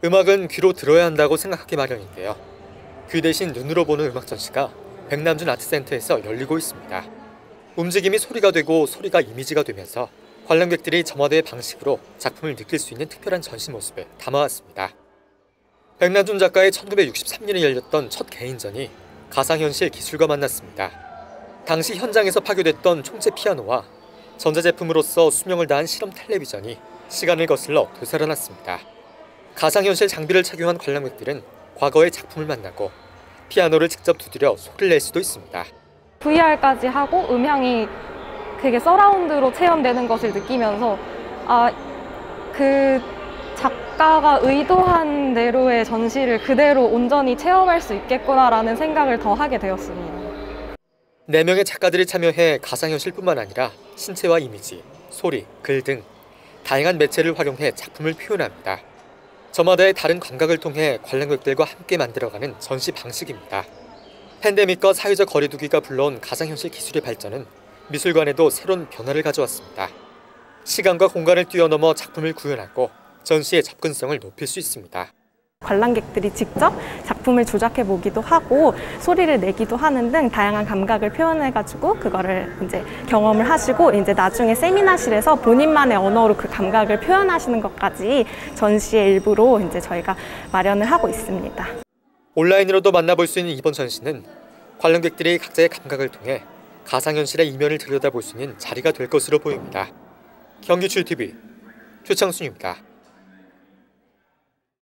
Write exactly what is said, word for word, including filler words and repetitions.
음악은 귀로 들어야 한다고 생각하기 마련인데요. 귀 대신 눈으로 보는 음악 전시가 백남준 아트센터에서 열리고 있습니다. 움직임이 소리가 되고 소리가 이미지가 되면서 관람객들이 저마다의 방식으로 작품을 느낄 수 있는 특별한 전시 모습을 담아왔습니다. 백남준 작가의 천구백육십삼 년에 열렸던 첫 개인전이 가상현실 기술과 만났습니다. 당시 현장에서 파괴됐던 총체 피아노와 전자제품으로서 수명을 다한 실험 텔레비전이 시간을 거슬러 되살아났습니다. 가상현실 장비를 착용한 관람객들은 과거의 작품을 만나고 피아노를 직접 두드려 소리를 낼 수도 있습니다. 브이알까지 하고 음향이 되게 서라운드로 체험되는 것을 느끼면서 아, 그 작가가 의도한 대로의 전시를 그대로 온전히 체험할 수 있겠구나라는 생각을 더 하게 되었습니다. 네 명의 작가들이 참여해 가상현실뿐만 아니라 신체와 이미지, 소리, 글 등 다양한 매체를 활용해 작품을 표현합니다. 저마다의 다른 감각을 통해 관람객들과 함께 만들어가는 전시 방식입니다. 팬데믹과 사회적 거리두기가 불러온 가상현실 기술의 발전은 미술관에도 새로운 변화를 가져왔습니다. 시간과 공간을 뛰어넘어 작품을 구현하고 전시의 접근성을 높일 수 있습니다. 관람객들이 직접 작품을 조작해 보기도 하고 소리를 내기도 하는 등 다양한 감각을 표현해가지고 그거를 이제 경험을 하시고 이제 나중에 세미나실에서 본인만의 언어로 그 감각을 표현하시는 것까지 전시의 일부로 이제 저희가 마련을 하고 있습니다. 온라인으로도 만나볼 수 있는 이번 전시는 관람객들이 각자의 감각을 통해 가상현실의 이면을 들여다볼 수 있는 자리가 될 것으로 보입니다. 경기출티비 최창순입니다.